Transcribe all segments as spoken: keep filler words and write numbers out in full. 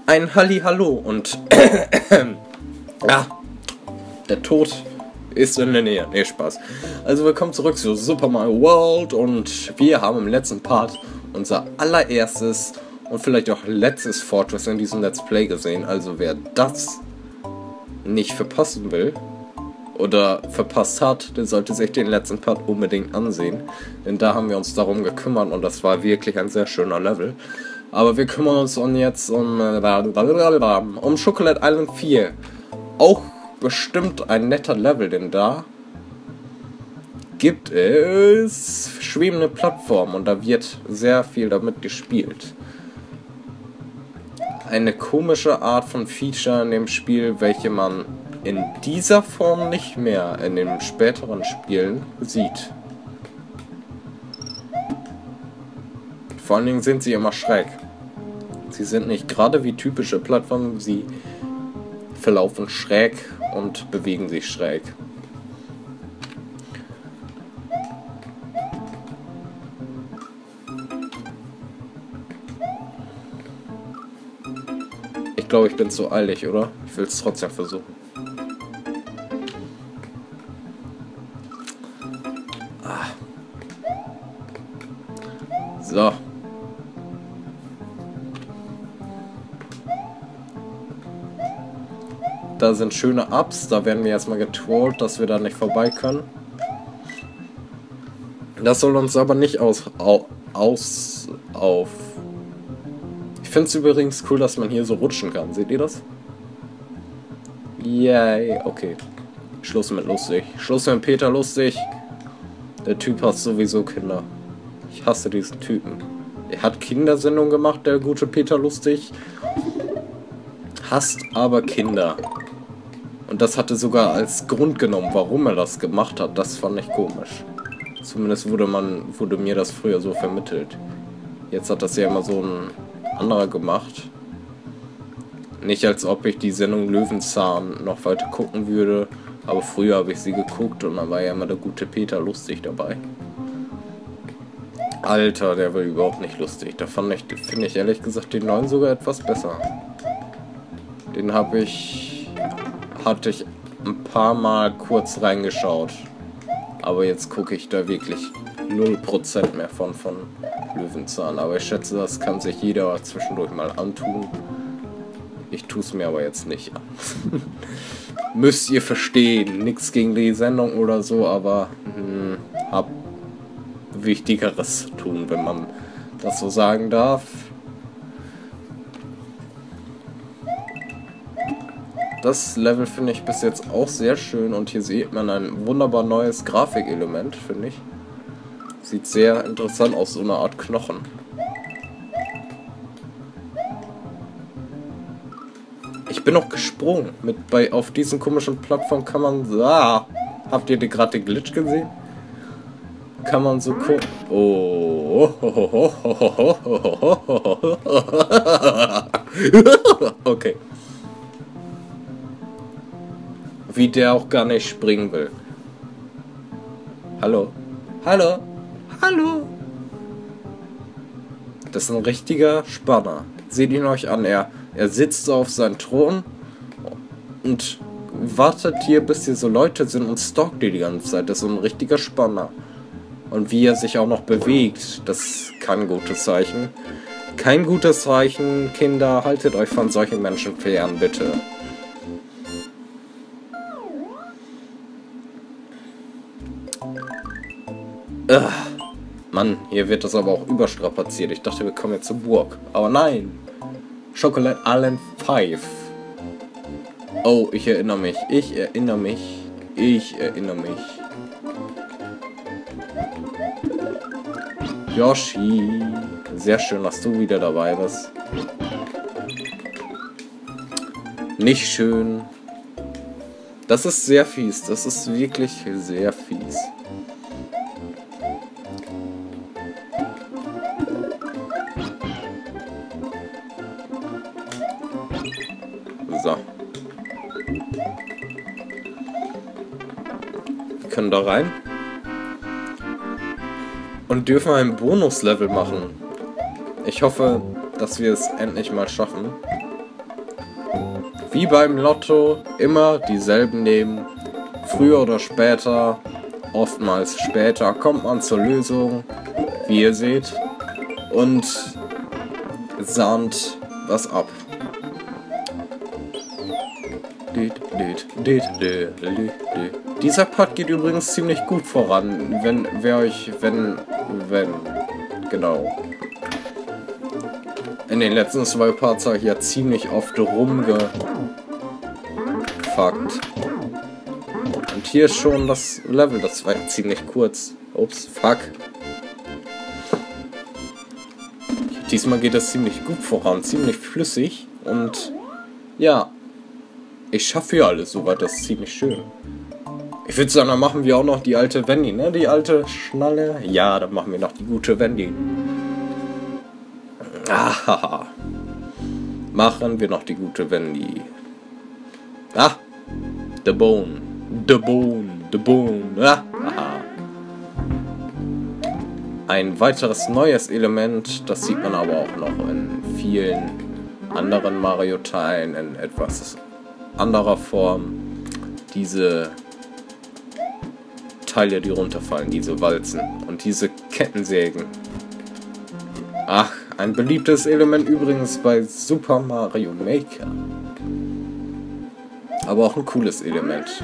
Ein Hallihallo und ja, der Tod ist in der Nähe. Nee, Spaß. Also willkommen zurück zu Super Mario World und wir haben im letzten Part unser allererstes und vielleicht auch letztes Fortress in diesem Let's Play gesehen. Also wer das nicht verpassen will oder verpasst hat, der sollte sich den letzten Part unbedingt ansehen. Denn da haben wir uns darum gekümmert und das war wirklich ein sehr schöner Level. Aber wir kümmern uns jetzt um, um Chocolate Island vier. Auch bestimmt ein netter Level, denn da gibt es schwebende Plattformen und da wird sehr viel damit gespielt. Eine komische Art von Feature in dem Spiel, welche man in dieser Form nicht mehr in den späteren Spielen sieht. Vor allen Dingen sind sie immer schräg. Sie sind nicht gerade wie typische Plattformen, sie verlaufen schräg und bewegen sich schräg. Ich glaube, ich bin zu eilig, oder? Ich will es trotzdem versuchen. Ah. So. Da sind schöne Ups, da werden wir erstmal getrollt, dass wir da nicht vorbei können. Das soll uns aber nicht aus, au, aus auf... Ich finde es übrigens cool, dass man hier so rutschen kann. Seht ihr das? Yay, okay. Schluss mit lustig. Schluss mit Peter lustig. Der Typ hat sowieso Kinder. Ich hasse diesen Typen. Er hat Kindersendung gemacht, der gute Peter lustig. Hasst aber Kinder. Und das hatte sogar als Grund genommen, warum er das gemacht hat. Das fand ich komisch. Zumindest wurde man, wurde mir das früher so vermittelt. Jetzt hat das ja immer so ein anderer gemacht. Nicht als ob ich die Sendung Löwenzahn noch weiter gucken würde. Aber früher habe ich sie geguckt und dann war ja immer der gute Peter lustig dabei. Alter, der war überhaupt nicht lustig. Da fand ich, finde ich ehrlich gesagt den neuen sogar etwas besser. Den habe ich... hatte ich ein paar Mal kurz reingeschaut. Aber jetzt gucke ich da wirklich null Prozent mehr von, von Löwenzahn. Aber ich schätze, das kann sich jeder zwischendurch mal antun. Ich tue es mir aber jetzt nicht an. Müsst ihr verstehen. Nichts gegen die Sendung oder so, aber hm, hab Wichtigeres zu tun, wenn man das so sagen darf. Das Level finde ich bis jetzt auch sehr schön und hier sieht man ein wunderbar neues Grafikelement, finde ich. Sieht sehr interessant aus, so eine Art Knochen. Ich bin noch gesprungen. Mit bei auf diesen komischen Plattformen kann man... Ah, habt ihr gerade den Glitch gesehen? Kann man so gucken... Oh. Okay. Wie der auch gar nicht springen will. Hallo? Hallo? Hallo? Das ist ein richtiger Spanner. Seht ihn euch an. Er, er sitzt auf seinem Thron und wartet hier, bis hier so Leute sind und stalkt die die ganze Zeit. Das ist so ein richtiger Spanner. Und wie er sich auch noch bewegt, das ist kein gutes Zeichen. Kein gutes Zeichen, Kinder. Haltet euch von solchen Menschen fern, bitte. Ugh. Mann, hier wird das aber auch überstrapaziert. Ich dachte, wir kommen jetzt zur Burg. Aber nein. Chocolate Island fünf. Oh, ich erinnere mich. Ich erinnere mich. Ich erinnere mich. Yoshi. Sehr schön, dass du wieder dabei bist. Nicht schön. Das ist sehr fies. Das ist wirklich sehr fies. So. Wir können da rein. Und dürfen ein Bonuslevel machen. Ich hoffe, dass wir es endlich mal schaffen. wie beim Lotto immer dieselben nehmen. Früher oder später, oftmals später, kommt man zur Lösung, wie ihr seht, und sahnt was ab. Dieser Part geht übrigens ziemlich gut voran, wenn wer euch, wenn, wenn, genau. In den letzten zwei Parts habe ich ja ziemlich oft rumgefuckt. Und hier ist schon das Level, das war ziemlich kurz. Ups, fuck. Diesmal geht das ziemlich gut voran, ziemlich flüssig und ja, ich schaffe hier alles soweit, das ist ziemlich schön. Ich würde sagen, dann machen wir auch noch die alte Wendy, ne? Die alte Schnalle. Ja, dann machen wir noch die gute Wendy. Ahaha. Machen wir noch die gute Wendy. Ah! The Bone. The Bone. The Bone. Ah! Aha. Ein weiteres neues Element, das sieht man aber auch noch in vielen anderen Mario-Teilen in etwas anderer Form. Diese Teile, die runterfallen, diese Walzen und diese Kettensägen. Ach, ein beliebtes Element übrigens bei Super Mario Maker. Aber auch ein cooles Element.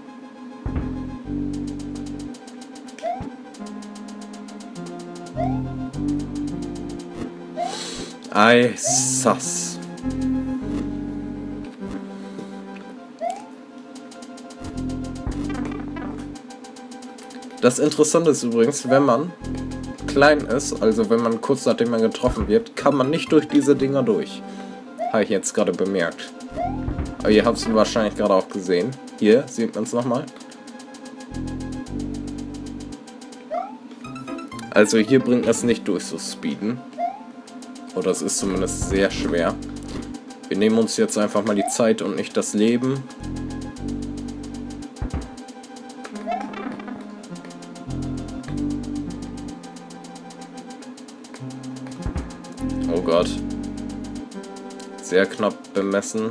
Ei, sass. Das Interessante ist übrigens, wenn man klein ist, also wenn man kurz nachdem man getroffen wird, kann man nicht durch diese Dinger durch. Habe ich jetzt gerade bemerkt. Aber ihr habt es wahrscheinlich gerade auch gesehen. Hier sieht man es nochmal. Also hier bringt es nicht durch so Speeden. Oder es ist zumindest sehr schwer. Wir nehmen uns jetzt einfach mal die Zeit und nicht das Leben. Oh Gott. Sehr knapp bemessen.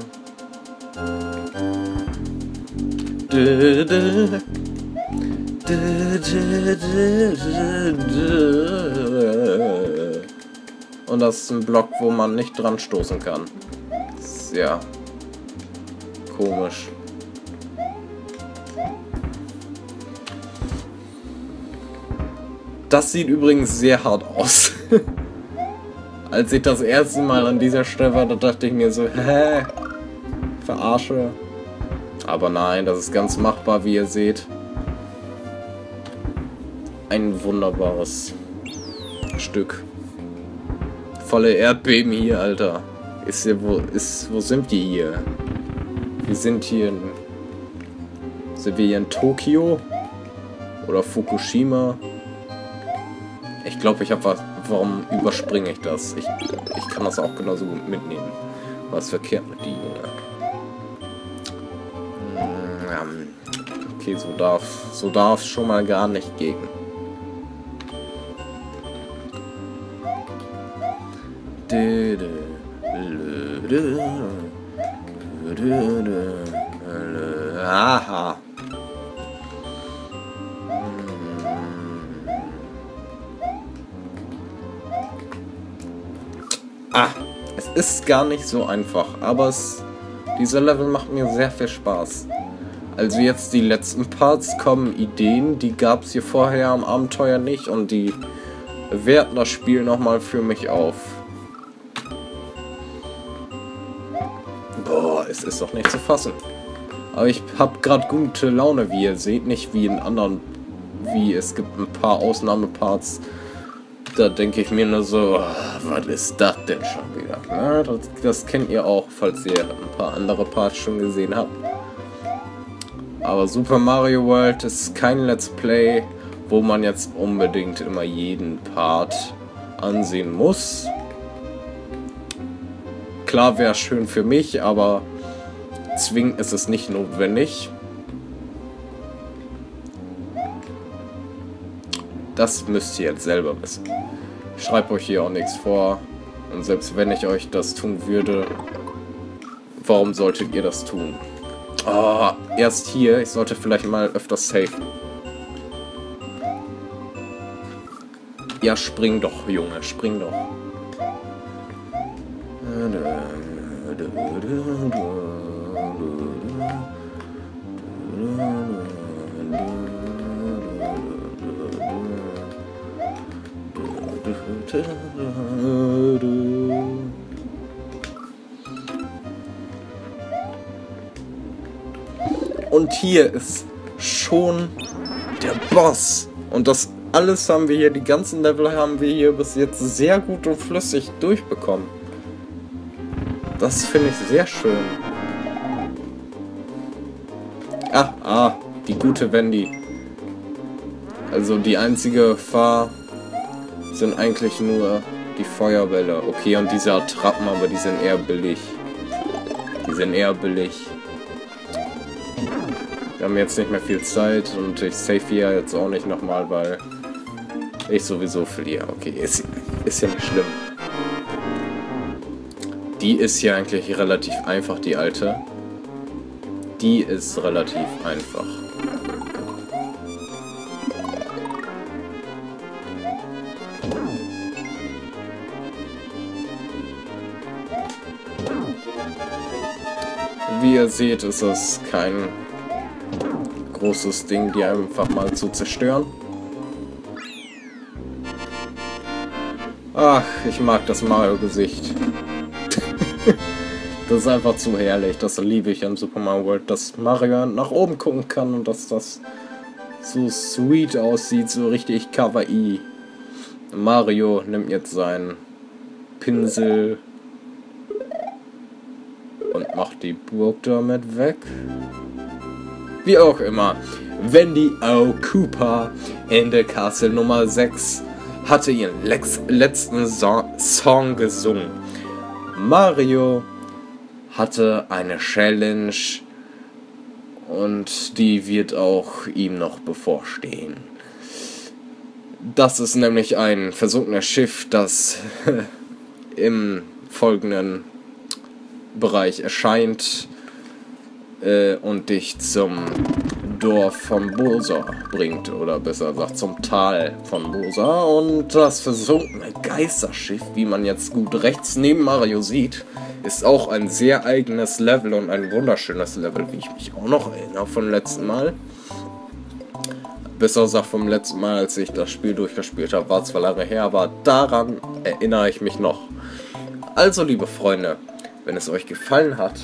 Und das ist ein Block, wo man nicht dran stoßen kann. Sehr komisch. Das sieht übrigens sehr hart aus. Als ich das erste Mal an dieser Stelle war, da dachte ich mir so, hä? Verarsche. Aber nein, das ist ganz machbar, wie ihr seht. Ein wunderbares Stück. Volle Erdbeben hier, Alter. Ist hier, wo, ist, wo sind wir hier? Wir sind hier in... Sind wir hier in Tokio? Oder Fukushima? Ich glaube, ich habe was... Warum überspringe ich das? Ich, ich kann das auch genauso gut mitnehmen. Was verkehrt mit die Junge? Okay, so darf so darf es schon mal gar nicht gehen. Aha. Ah, es ist gar nicht so einfach, aber es, dieser Level macht mir sehr viel Spaß. Also jetzt die letzten Parts kommen Ideen, die gab es hier vorher am Abenteuer nicht und die werten das Spiel nochmal für mich auf. Boah, es ist doch nicht zu fassen. Aber ich habe gerade gute Laune, wie ihr seht, nicht wie in anderen, wie es gibt ein paar Ausnahmeparts. Da denke ich mir nur so, was ist das denn schon wieder? Na, das, das kennt ihr auch, falls ihr ein paar andere Parts schon gesehen habt. Aber Super Mario World ist kein Let's Play, wo man jetzt unbedingt immer jeden Part ansehen muss. Klar wäre schön für mich, aber zwingend ist es nicht notwendig. Das müsst ihr jetzt selber wissen. Ich schreibe euch hier auch nichts vor. Und selbst wenn ich euch das tun würde, Warum solltet ihr das tun? Oh, erst hier. Ich sollte vielleicht mal öfters safen. Ja, spring doch, Junge. Spring doch. Und hier ist schon der Boss. Und das alles haben wir hier, die ganzen Level haben wir hier bis jetzt sehr gut und flüssig durchbekommen. Das finde ich sehr schön. Ah, ah, die gute Wendy. Also die einzige Gefahr sind eigentlich nur die Feuerbälle. Okay, und diese Attrappen, aber die sind eher billig. Die sind eher billig. Wir haben jetzt nicht mehr viel Zeit und ich save hier jetzt auch nicht nochmal, weil ich sowieso verliere. Okay, ist, ist ja nicht schlimm. Die ist ja eigentlich relativ einfach, die alte. Die ist relativ einfach. Wie ihr seht, ist es kein großes Ding, die einfach mal zu zerstören. Ach, ich mag das Mario-Gesicht. Das ist einfach zu herrlich. Das liebe ich an Super Mario World, dass Mario nach oben gucken kann und dass das so sweet aussieht, so richtig kawaii. Mario nimmt jetzt seinen Pinsel und macht die Burg damit weg. Wie auch immer, Wendy O. Koopa in der Castle Nummer sechs hatte ihren Lex letzten so Song gesungen. Mario hatte eine Challenge und die wird auch ihm noch bevorstehen. Das ist nämlich ein versunkenes Schiff, das im folgenden Bereich erscheint äh, und dich zum Dorf von Bowser bringt, oder besser gesagt zum Tal von Bowser. Und das versunkene Geisterschiff, wie man jetzt gut rechts neben Mario sieht, ist auch ein sehr eigenes Level und ein wunderschönes Level, wie ich mich auch noch erinnere vom letzten Mal. Besser gesagt vom letzten Mal, als ich das Spiel durchgespielt habe, war zwar lange her, aber daran erinnere ich mich noch. Also, liebe Freunde, wenn es euch gefallen hat,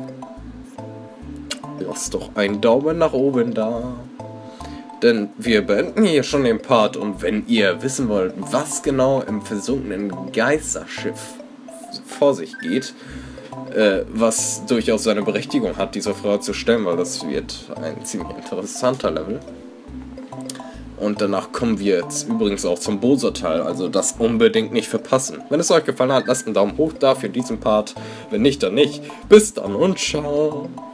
lasst doch einen Daumen nach oben da. Denn wir beenden hier schon den Part, und wenn ihr wissen wollt, was genau im versunkenen Geisterschiff vor sich geht, äh, was durchaus seine Berechtigung hat, diese Frage zu stellen, weil das wird ein ziemlich interessanter Level. Und danach kommen wir jetzt übrigens auch zum Bowser-Teil, also das unbedingt nicht verpassen. Wenn es euch gefallen hat, lasst einen Daumen hoch da für diesen Part. Wenn nicht, dann nicht. Bis dann und ciao.